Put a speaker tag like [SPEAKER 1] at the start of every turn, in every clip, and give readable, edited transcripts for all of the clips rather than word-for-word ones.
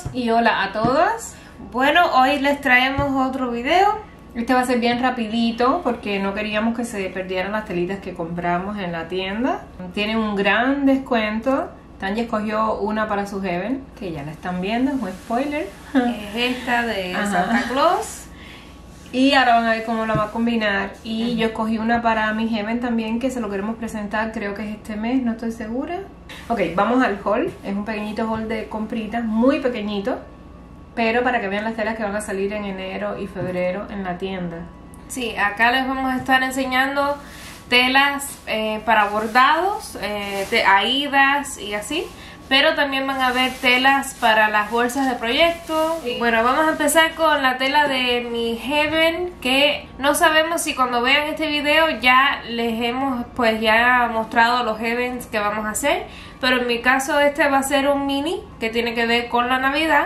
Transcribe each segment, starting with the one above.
[SPEAKER 1] Y hola a todas. Bueno, hoy les traemos otro video. Este va a ser bien rapidito porque no queríamos que se perdieran las telitas que compramos en la tienda. Tienen un gran descuento. Tanya escogió una para su Heaven, que ya la están viendo, es un spoiler.
[SPEAKER 2] Es esta de Santa Claus.
[SPEAKER 1] Y ahora van a ver cómo la va a combinar. Y yo escogí una para mi Heaven también, que se lo queremos presentar, creo que es este mes, no estoy segura. Ok, vamos al haul. Es un pequeñito haul de compritas, muy pequeñito, pero para que vean las telas que van a salir en enero y febrero en la tienda.
[SPEAKER 2] Sí, acá les vamos a estar enseñando telas para bordados, aídas y así. Pero también van a ver telas para las bolsas de proyecto. Sí. Bueno, vamos a empezar con la tela de mi Heaven, que no sabemos si cuando vean este video ya les hemos pues ya mostrado los Heavens que vamos a hacer. Pero en mi caso este va a ser un mini que tiene que ver con la Navidad.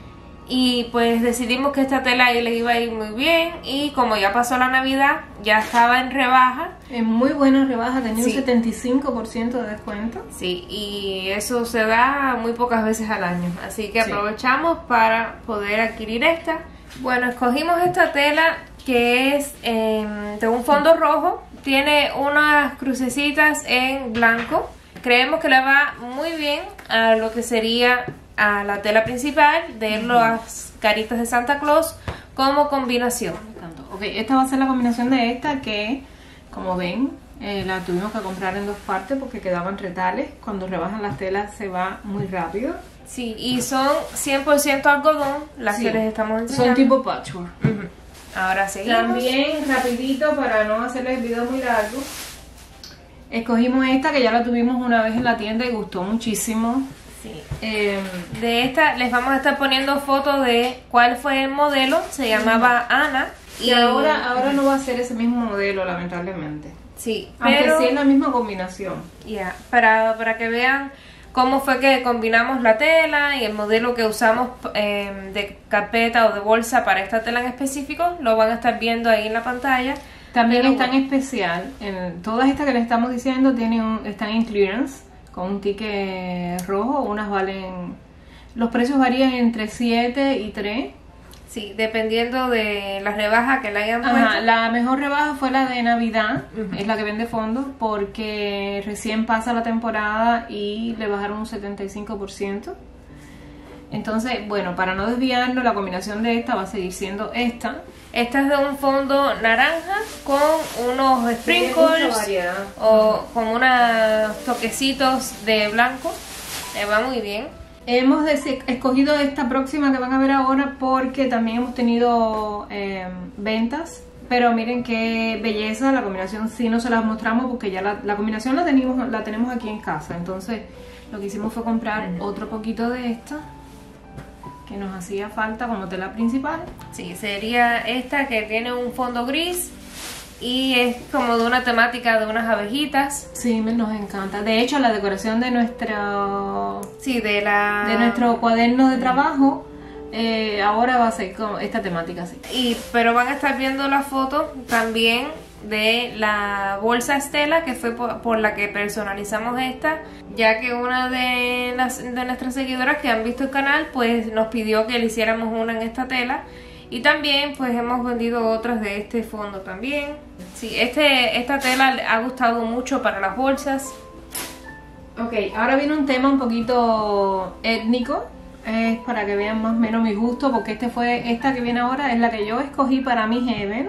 [SPEAKER 2] Y pues decidimos que esta tela ahí les iba a ir muy bien. Y como ya pasó la Navidad, ya estaba en rebaja.
[SPEAKER 1] En muy buena rebaja, tenía un 75% de descuento.
[SPEAKER 2] Sí, y eso se da muy pocas veces al año. Así que aprovechamos para poder adquirir esta. Bueno, escogimos esta tela que es de un fondo rojo. Tiene unas crucecitas en blanco. Creemos que le va muy bien a lo que sería a la tela principal de las caritas de Santa Claus como combinación.
[SPEAKER 1] Ok, esta va a ser la combinación de esta que, como ven, la tuvimos que comprar en dos partes porque quedaban retales. Cuando rebajan las telas se va muy rápido.
[SPEAKER 2] Sí, y son 100% algodón las que les estamos enseñando.
[SPEAKER 1] Son tipo patchwork.
[SPEAKER 2] Ahora seguimos.
[SPEAKER 1] También, rapidito, para no hacerles el video muy largo, escogimos esta que ya la tuvimos una vez en la tienda y gustó muchísimo.
[SPEAKER 2] Sí. De esta les vamos a estar poniendo fotos de cuál fue el modelo. Se llamaba Ana.
[SPEAKER 1] Y ahora no va a ser ese mismo modelo, lamentablemente.
[SPEAKER 2] Sí,
[SPEAKER 1] aunque pero sí es la misma combinación.
[SPEAKER 2] Ya, para que vean cómo fue que combinamos la tela y el modelo que usamos de carpeta o de bolsa para esta tela en específico, lo van a estar viendo ahí en la pantalla.
[SPEAKER 1] También está en especial. Todas estas que les estamos diciendo están en clearance, con un ticket rojo. Unas valen, los precios varían entre 7 y 3.
[SPEAKER 2] Sí, dependiendo de la rebaja que le hayan puesto.
[SPEAKER 1] La mejor rebaja fue la de Navidad, es la que vende fondo, porque recién pasa la temporada y le bajaron un 75%. Entonces, bueno, para no desviarnos, la combinación de esta va a seguir siendo esta.
[SPEAKER 2] Esta es de un fondo naranja con unos sprinkles o con unos toquecitos de blanco. Le va muy bien.
[SPEAKER 1] Hemos escogido esta próxima que van a ver ahora porque también hemos tenido ventas. Pero miren qué belleza, la combinación sí no se las mostramos porque ya la combinación la tenemos aquí en casa. Entonces lo que hicimos fue comprar otro poquito de esta que nos hacía falta como tela principal.
[SPEAKER 2] Sí, sería esta que tiene un fondo gris y es como de una temática de unas abejitas.
[SPEAKER 1] Sí, nos encanta. De hecho, la decoración de nuestro
[SPEAKER 2] de
[SPEAKER 1] nuestro cuaderno de trabajo ahora va a ser con esta temática así.
[SPEAKER 2] Pero van a estar viendo la foto también de la bolsa Estela, que fue por la que personalizamos esta, ya que una de nuestras seguidoras que han visto el canal pues nos pidió que le hiciéramos una en esta tela. Y también pues hemos vendido otras de este fondo también. Sí, esta tela ha gustado mucho para las bolsas.
[SPEAKER 1] Ok, ahora viene un tema un poquito étnico. Es para que vean más o menos mi gusto, porque esta que viene ahora es la que yo escogí para mi Heaven.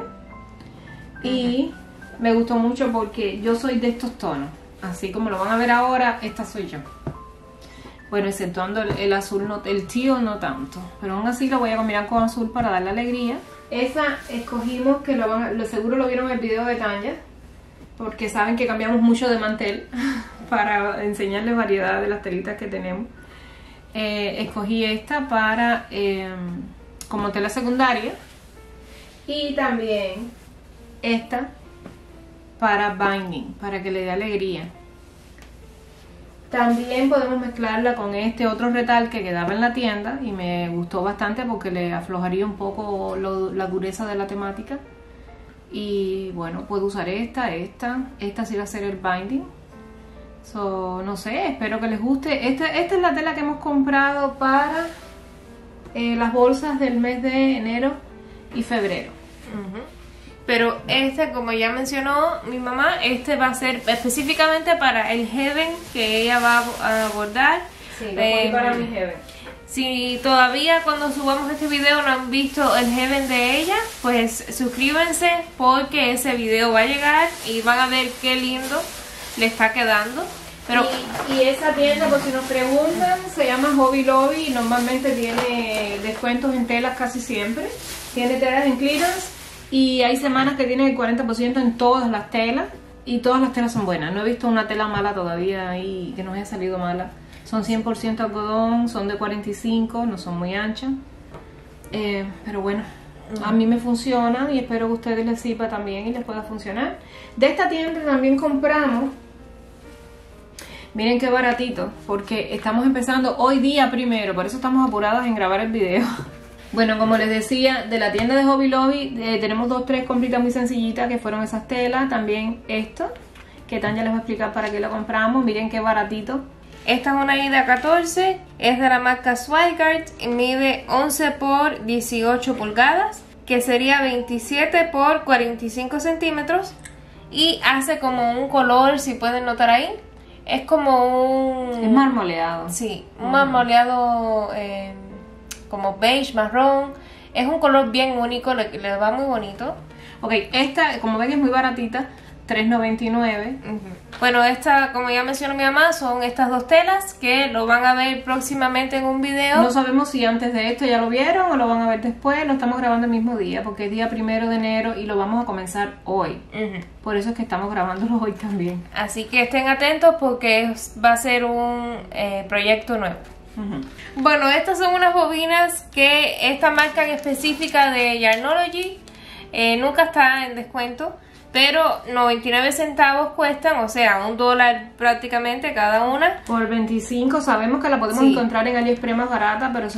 [SPEAKER 1] Y me gustó mucho porque yo soy de estos tonos. Así como lo van a ver ahora, esta soy yo. Bueno, exceptuando el azul, el teal no tanto. Pero aún así lo voy a combinar con azul para darle alegría. Esa escogimos, que seguro lo vieron en el video de Tanya, porque saben que cambiamos mucho de mantel para enseñarles variedad de las telitas que tenemos. Escogí esta para como tela secundaria. Y también esta para binding, para que le dé alegría. También podemos mezclarla con este otro retal que quedaba en la tienda y me gustó bastante porque le aflojaría un poco la dureza de la temática. Y bueno, puedo usar esta sí va a ser el binding. No sé, espero que les guste. Esta es la tela que hemos comprado para las bolsas del mes de enero y febrero.
[SPEAKER 2] Pero este, como ya mencionó mi mamá, este va a ser específicamente para el Heaven que ella va a bordar.
[SPEAKER 1] Sí, lo cogí para mi Heaven.
[SPEAKER 2] Si todavía cuando subamos este video no han visto el Heaven de ella, pues suscríbanse porque ese video va a llegar y van a ver qué lindo le está quedando. Pero
[SPEAKER 1] y esa tienda, por si nos preguntan, se llama Hobby Lobby y normalmente tiene descuentos en telas casi siempre. Tiene telas en clearance y hay semanas que tiene el 40% en todas las telas y todas las telas son buenas. No he visto una tela mala todavía ahí que nos haya salido mala. Son 100% algodón, son de 45, no son muy anchas. Pero bueno, a mí me funciona y espero que a ustedes les sirva también y les pueda funcionar. De esta tienda también compramos, miren qué baratito, porque estamos empezando hoy día primero, por eso estamos apuradas en grabar el video. Bueno, como les decía, de la tienda de Hobby Lobby tenemos 2-3 compritas muy sencillitas que fueron esas telas. También esto, que Tanya les va a explicar para qué lo compramos. Miren qué baratito.
[SPEAKER 2] Esta es una Ida 14, es de la marca Zweigart y mide 11 por 18 pulgadas, que sería 27 por 45 centímetros y hace como un color, si pueden notar ahí, es como un...
[SPEAKER 1] Es marmoleado.
[SPEAKER 2] Sí, un marmoleado como beige, marrón, es un color bien único, le va muy bonito.
[SPEAKER 1] Ok, esta, como ven, es muy baratita, $3.99.
[SPEAKER 2] Bueno, esta, como ya mencionó mi mamá, son estas dos telas que lo van a ver próximamente en un video.
[SPEAKER 1] No sabemos si antes de esto ya lo vieron o lo van a ver después. Lo estamos grabando el mismo día porque es día 1 de enero y lo vamos a comenzar hoy. Por eso es que estamos grabándolo hoy también.
[SPEAKER 2] Así que estén atentos porque va a ser un proyecto nuevo. Bueno, estas son unas bobinas que esta marca en específica de Yarnology nunca está en descuento. Pero 99 centavos cuestan, o sea, $1 prácticamente cada una.
[SPEAKER 1] Por 25, sabemos que la podemos encontrar en AliExpress más barata, pero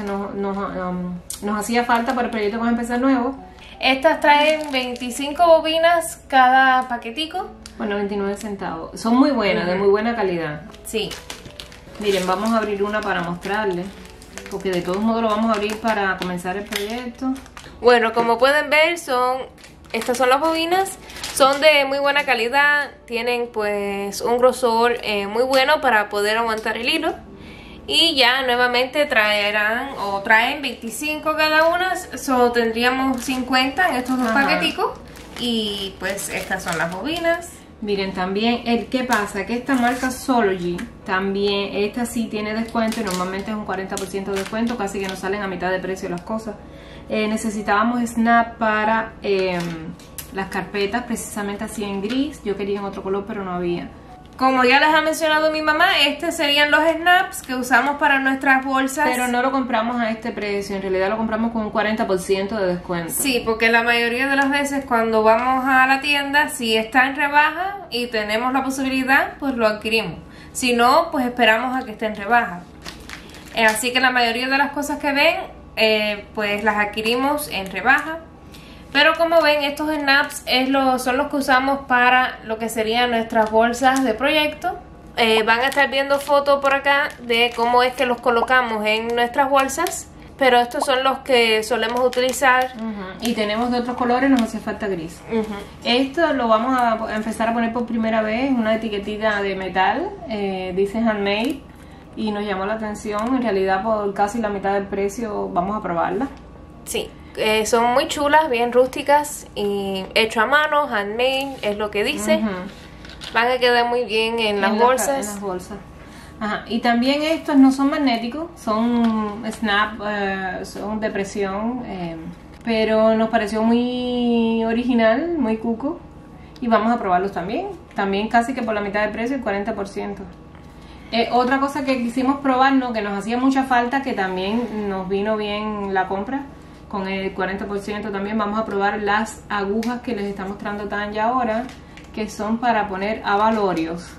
[SPEAKER 1] nos hacía falta para el proyecto que vamos a empezar nuevo.
[SPEAKER 2] Estas traen 25 bobinas cada paquetico.
[SPEAKER 1] Bueno, 29 centavos. Son muy buenas, de muy buena calidad.
[SPEAKER 2] Sí.
[SPEAKER 1] Miren, vamos a abrir una para mostrarles, porque de todos modos lo vamos a abrir para comenzar el proyecto.
[SPEAKER 2] Bueno, como pueden ver, estas son las bobinas. Son de muy buena calidad, tienen pues un grosor muy bueno para poder aguantar el hilo. Y ya nuevamente traen 25 cada una, solo tendríamos 50 en estos dos paqueticos. Y pues estas son las bobinas.
[SPEAKER 1] Miren, también, ¿qué pasa? Que esta marca Sology, también, esta sí tiene descuento y normalmente es un 40% de descuento, casi que nos salen a mitad de precio las cosas. Necesitábamos snap para... las carpetas, precisamente así en gris. Yo quería en otro color pero no había.
[SPEAKER 2] Como ya les ha mencionado mi mamá, estos serían los snaps que usamos para nuestras bolsas.
[SPEAKER 1] Pero no lo compramos a este precio, en realidad lo compramos con un 40% de descuento.
[SPEAKER 2] Sí, porque la mayoría de las veces cuando vamos a la tienda, si está en rebaja y tenemos la posibilidad, pues lo adquirimos. Si no, pues esperamos a que esté en rebaja. Así que la mayoría de las cosas que ven, pues las adquirimos en rebaja. Pero como ven, estos snaps son los que usamos para lo que serían nuestras bolsas de proyecto. Van a estar viendo fotos por acá de cómo es que los colocamos en nuestras bolsas. Pero estos son los que solemos utilizar.
[SPEAKER 1] Y tenemos de otros colores, nos hace falta gris. Esto lo vamos a empezar a poner por primera vez, una etiquetita de metal, dice handmade. Y nos llamó la atención, en realidad por casi la mitad del precio vamos a probarla.
[SPEAKER 2] Sí. Son muy chulas, bien rústicas y hecho a mano, handmade, es lo que dice. Van a quedar muy bien en las bolsas.
[SPEAKER 1] En las bolsas. Y también estos no son magnéticos, son snap, son de presión, pero nos pareció muy original, muy cuco y vamos a probarlos también. También casi que por la mitad del precio, el 40%. Otra cosa que quisimos probar, que nos hacía mucha falta, que también nos vino bien la compra, con el 40% también vamos a probar las agujas que les está mostrando Tanya ahora, que son para poner abalorios.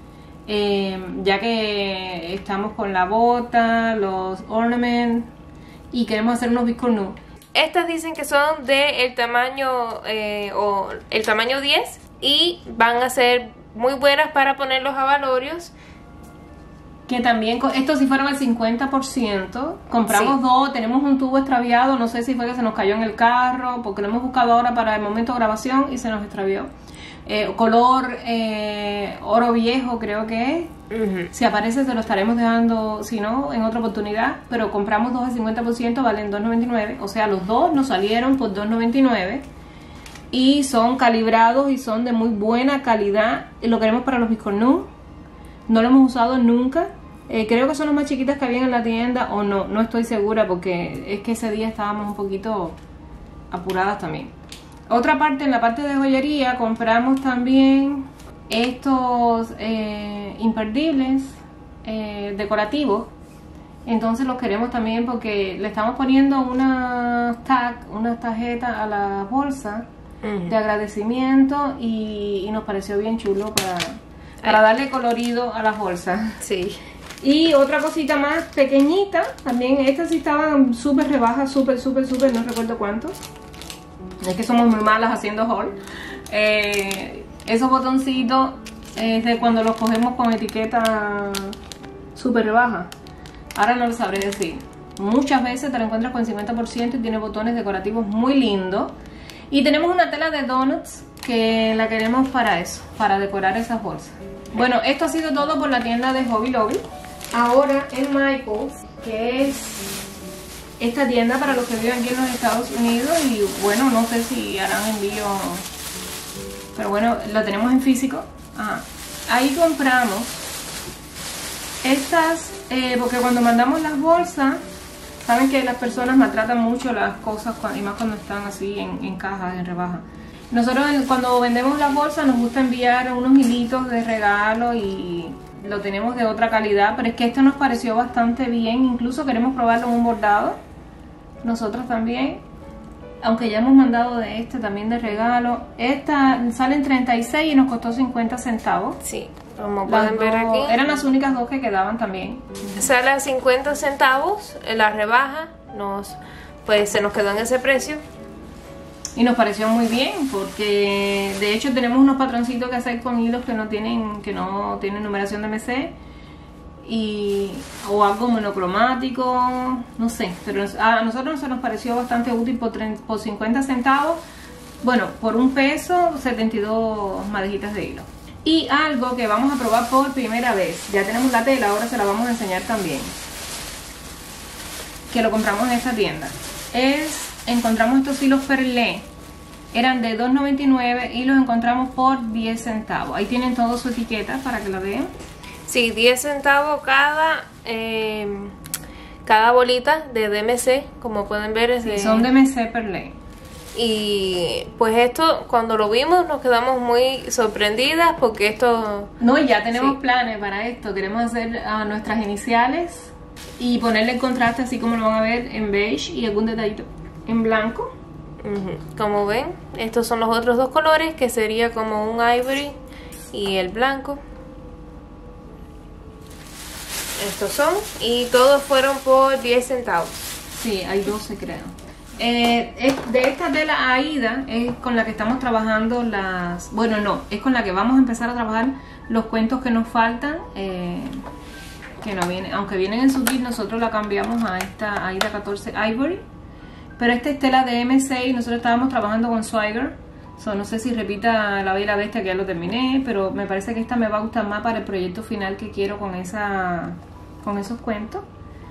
[SPEAKER 1] Ya que estamos con la bota, los ornaments y queremos hacer unos biscornus.
[SPEAKER 2] Estas dicen que son del tamaño el tamaño 10 y van a ser muy buenas para poner los abalorios.
[SPEAKER 1] Que también, estos sí fueron al 50%. Compramos
[SPEAKER 2] Sí.
[SPEAKER 1] dos, tenemos un tubo extraviado, no sé si fue que se nos cayó en el carro, porque lo hemos buscado ahora para el momento de grabación y se nos extravió. Color oro viejo creo que es. Si aparece se lo estaremos dejando, si no, en otra oportunidad. Pero compramos dos al 50%, valen $2.99. O sea, los dos nos salieron por $2.99. Y son calibrados y son de muy buena calidad. Y lo queremos para los biscornus. No lo hemos usado nunca. Creo que son las más chiquitas que habían en la tienda, o no, no estoy segura porque es que ese día estábamos un poquito apuradas también. Otra parte, en la parte de joyería, compramos también estos imperdibles decorativos. Entonces los queremos también porque le estamos poniendo unas tarjetas a la bolsa de agradecimiento y nos pareció bien chulo para darle colorido a las bolsas.
[SPEAKER 2] Sí.
[SPEAKER 1] Y otra cosita más pequeñita, también estas sí estaban súper rebajas, súper, no recuerdo cuánto. Es que somos muy malas haciendo haul. Esos botoncitos de cuando los cogemos con etiqueta súper rebaja. Ahora no lo sabré decir. Muchas veces te lo encuentras con 50% y tiene botones decorativos muy lindos. Y tenemos una tela de donuts que la queremos para eso, para decorar esas bolsas. Bueno, esto ha sido todo por la tienda de Hobby Lobby. Ahora en Michaels, que es esta tienda para los que viven aquí en los Estados Unidos. Y bueno, no sé si harán envío, pero bueno, lo tenemos en físico. Ajá. Ahí compramos estas, porque cuando mandamos las bolsas, saben que las personas maltratan mucho las cosas, y más cuando están así en cajas, en rebaja. Nosotros cuando vendemos las bolsas nos gusta enviar unos hilitos de regalo y lo tenemos de otra calidad, pero es que esto nos pareció bastante bien. Incluso queremos probarlo en un bordado nosotros también, aunque ya hemos mandado de este también de regalo. Esta sale en 36 y nos costó 50 centavos.
[SPEAKER 2] Sí, como pueden ver aquí.
[SPEAKER 1] Eran las únicas dos que quedaban también.
[SPEAKER 2] Sale a 50 centavos, la rebaja pues se nos quedó en ese precio.
[SPEAKER 1] Y nos pareció muy bien porque de hecho tenemos unos patroncitos que hacer con hilos que no tienen numeración de MC o algo monocromático, no sé, pero a nosotros se nos pareció bastante útil por 50 centavos. Bueno, por un peso, 72 madejitas de hilo. Y algo que vamos a probar por primera vez, ya tenemos la tela, ahora se la vamos a enseñar también, que lo compramos en esta tienda. Encontramos estos hilos perlé, eran de $2.99 y los encontramos por 10 centavos. Ahí tienen toda su etiqueta para que la vean.
[SPEAKER 2] Sí, 10 centavos cada bolita de DMC, como pueden ver es de...
[SPEAKER 1] Son DMC perlé.
[SPEAKER 2] Y pues esto, cuando lo vimos nos quedamos muy sorprendidas porque esto...
[SPEAKER 1] No, y ya tenemos planes para esto. Queremos hacer nuestras iniciales y ponerle el contraste así como lo van a ver en beige y algún detallito en blanco.
[SPEAKER 2] Como ven, estos son los otros dos colores, que sería como un ivory y el blanco. Estos son, y todos fueron por 10 centavos.
[SPEAKER 1] Sí, hay 12 creo. De esta tela Aida es con la que estamos trabajando las... Bueno, no, es con la que vamos a empezar a trabajar los cuentos que nos faltan. Que no vienen, aunque vienen en su kit, nosotros la cambiamos a esta Aida 14 Ivory. Pero esta es tela de M6 y nosotros estábamos trabajando con Swagger. No sé si repita La Bella y la Bestia, que ya lo terminé, pero me parece que esta me va a gustar más para el proyecto final que quiero con esos cuentos.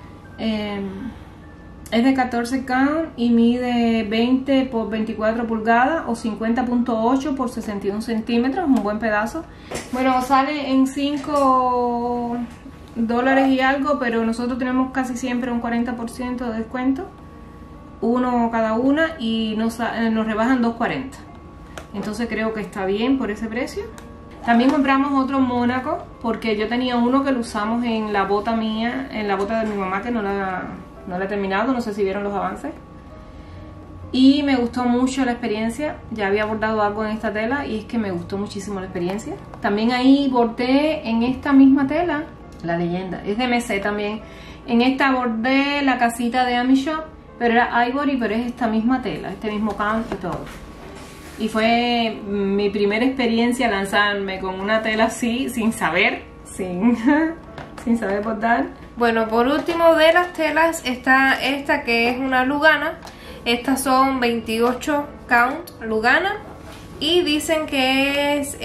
[SPEAKER 1] Es de 14 count y mide 20 por 24 pulgadas o 50.8 por 61 centímetros, un buen pedazo. Bueno, sale en $5 y algo, pero nosotros tenemos casi siempre un 40% de descuento, uno cada una, y nos rebajan $2.40. Entonces creo que está bien por ese precio. También compramos otro Mónaco porque yo tenía uno que lo usamos en la bota mía, en la bota de mi mamá, que no la he terminado, no sé si vieron los avances. Y me gustó mucho la experiencia. Ya había bordado algo en esta tela y es que me gustó muchísimo la experiencia. También ahí bordé en esta misma tela, la leyenda, es de MC también. En esta bordé la casita de Ami Shop, pero era Ivory, pero es esta misma tela, este mismo count y todo. Y fue mi primera experiencia lanzarme con una tela así, sin saber, sin saber bordar.
[SPEAKER 2] Bueno, por último de las telas está esta que es una Lugana. Estas son 28 count Lugana y dicen que es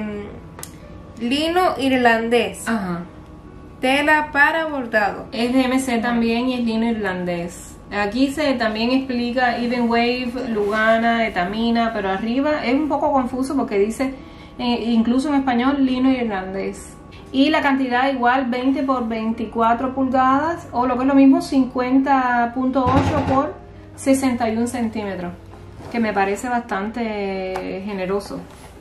[SPEAKER 2] lino irlandés.
[SPEAKER 1] Ajá.
[SPEAKER 2] Tela para bordado.
[SPEAKER 1] Es de MC también y es lino irlandés. Aquí se también explica Even Wave, Lugana, Etamina, pero arriba es un poco confuso porque dice, incluso en español, lino irlandés. Y la cantidad igual 20 por 24 pulgadas o lo que es lo mismo 50.8 por 61 centímetros, que me parece bastante generoso.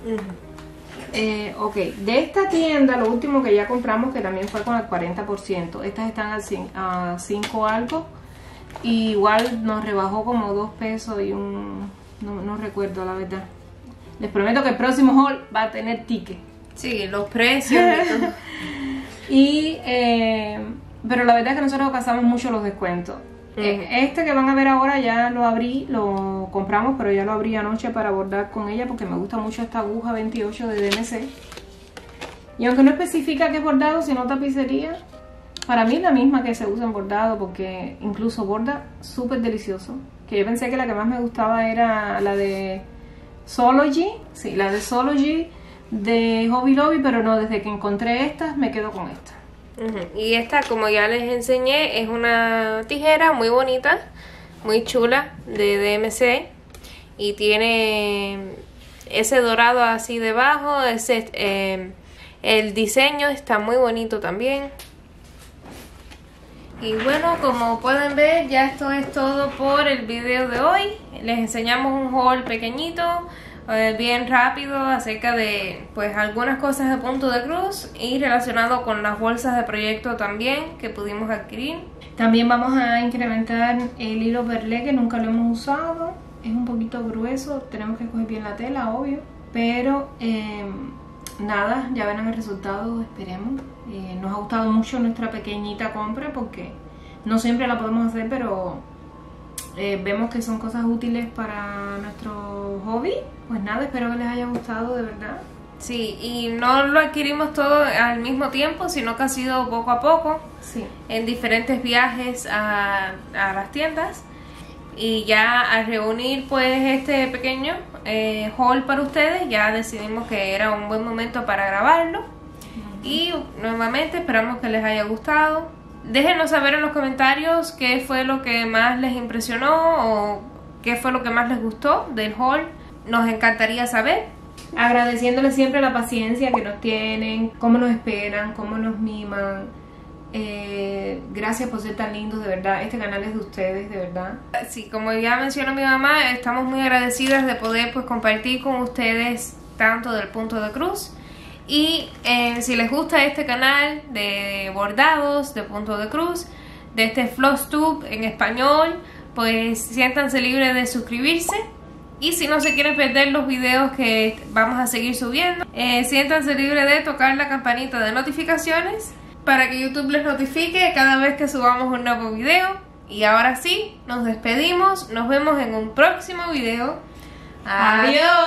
[SPEAKER 1] Ok, de esta tienda lo último que ya compramos, que también fue con el 40%, estas están a 5 algo. Y igual nos rebajó como 2 pesos y no recuerdo la verdad. Les prometo que el próximo haul va a tener ticket.
[SPEAKER 2] Sí, los precios
[SPEAKER 1] y pero la verdad es que nosotros pasamos mucho los descuentos. Este que van a ver ahora ya lo abrí, lo compramos, pero ya lo abrí anoche para bordar con ella porque me gusta mucho esta aguja 28 de DMC. Y aunque no especifica que es bordado, sino tapicería, para mí es la misma que se usa en bordado porque incluso borda súper delicioso. Que yo pensé que la que más me gustaba era la de Sology. Sí, la de Sology de Hobby Lobby, pero no, desde que encontré estas me quedo con esta.
[SPEAKER 2] Y esta, como ya les enseñé, es una tijera muy bonita, muy chula, de DMC. Y tiene ese dorado así debajo, el diseño está muy bonito también. Y bueno, como pueden ver, ya esto es todo por el video de hoy. Les enseñamos un haul pequeñito, bien rápido, acerca de pues algunas cosas de Punto de Cruz y relacionado con las bolsas de proyecto también que pudimos adquirir.
[SPEAKER 1] También vamos a incrementar el hilo perlé, que nunca lo hemos usado. Es un poquito grueso, tenemos que escoger bien la tela, obvio. Pero nada, ya verán el resultado, esperemos. Nos ha gustado mucho nuestra pequeñita compra porque no siempre la podemos hacer, pero vemos que son cosas útiles para nuestro hobby. Pues nada, espero que les haya gustado de verdad.
[SPEAKER 2] Sí, y no lo adquirimos todo al mismo tiempo, sino que ha sido poco a poco,
[SPEAKER 1] sí,
[SPEAKER 2] en diferentes viajes a las tiendas. Y ya al reunir pues este pequeño haul para ustedes, ya decidimos que era un buen momento para grabarlo. Y nuevamente esperamos que les haya gustado. Déjenos saber en los comentarios qué fue lo que más les impresionó o qué fue lo que más les gustó del haul. Nos encantaría saber.
[SPEAKER 1] Agradeciéndoles siempre la paciencia que nos tienen, cómo nos esperan, cómo nos miman. Gracias por ser tan lindos, de verdad. Este canal es de ustedes, de verdad.
[SPEAKER 2] Sí, como ya mencionó mi mamá, estamos muy agradecidas de poder pues compartir con ustedes tanto del Punto de Cruz. Y si les gusta este canal de bordados de Punto de Cruz, de este Flosstube en español, pues siéntanse libres de suscribirse. Y si no se quieren perder los videos que vamos a seguir subiendo, siéntanse libres de tocar la campanita de notificaciones para que YouTube les notifique cada vez que subamos un nuevo video. Y ahora sí, nos despedimos, nos vemos en un próximo video. ¡Adiós!